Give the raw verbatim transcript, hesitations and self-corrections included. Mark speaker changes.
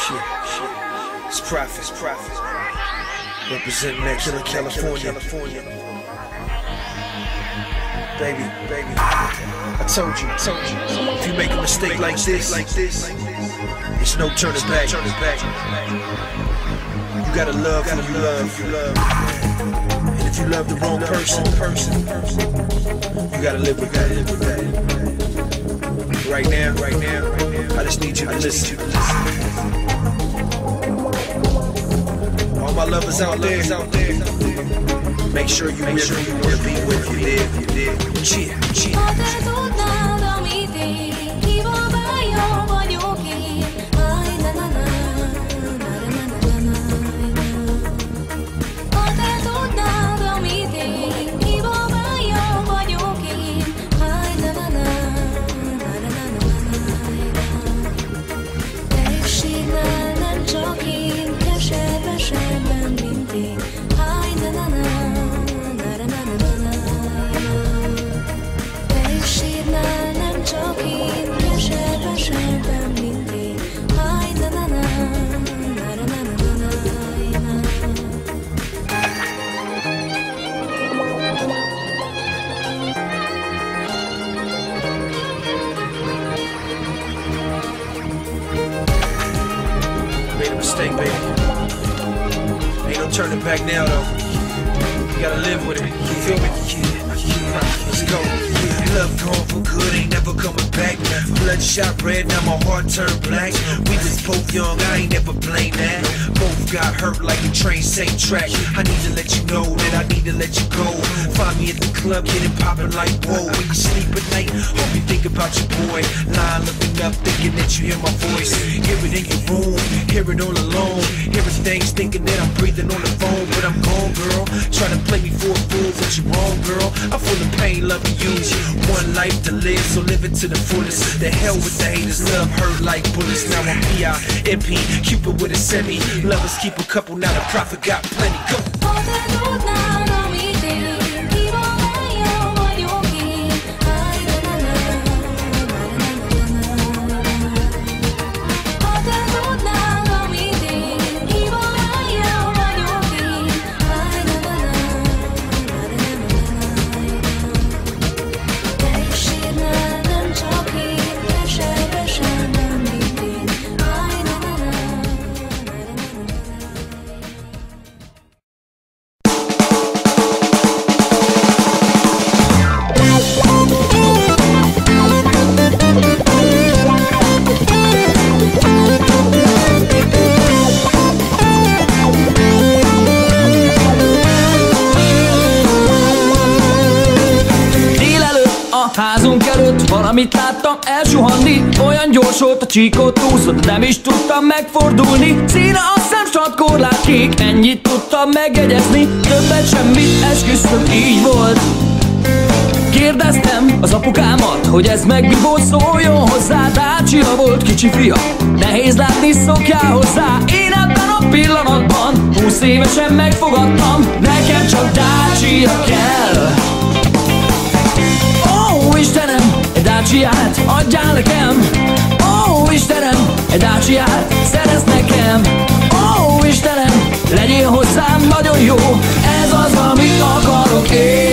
Speaker 1: It's Prophet, it's Prophet. Representing that killer California. California. Baby, baby, I told you, told you. If you make a mistake like this, like this, it's no turning back. Turning back. You gotta love who you love, you love. And if you love the wrong person, person, you gotta live with that. Live with that. Right now, right now, I just need you to listen. All my lovers out there, out there. Make sure you make sure you wanna be with you there, you there. Cheer, cheer. Made a mistake, baby. Ain't no turning back now, though. You gotta live with it. You feel me? Let's go. Love gone for good, ain't never coming back. Bloodshot red, now my heart turned black. We was both young, I ain't never blame that. Both got hurt like a train, same track. I need to let you know that I need to let you go. Find me at the club, getting poppin' like whoa. When you sleep at night, hope you think about your boy. Lying looking up, thinking that you hear my voice. Hear it in your room, hear it all alone. Hearing things, thinking that I'm breathing on the phone. But I'm gone, girl. Try to play me for a fool, but you're wrong, girl. I'm full of pain, loving you. One life to live, so live it to the fullest. The hell with the haters, love hurt like bullets. Now I'm P I M P, Cupid with a semi. Lovers keep a couple, now the prophet got plenty. Go!
Speaker 2: Házunk előtt valamit láttam elsuhanni. Olyan gyors volt a csíkot úszott, nem is tudtam megfordulni. Színe a szemstrand korlát kék, ennyit tudtam megjegyezni. Többet semmit, esküszöm, így volt. Kérdeztem az apukámat, hogy ez meg mi volt, szóljon hozzá. Dácsia volt, kicsi fia, nehéz látni, szokjál hozzá. Én ebben a pillanatban húsz évesen megfogadtam, nekem csak Dácsia kell. Ó, Istenem, egy Daciát adjál nekem. Ó, Istenem, egy Daciát szerez nekem. Ó, Istenem, legyél hozzám nagyon jó. Ez az, amit akarok én.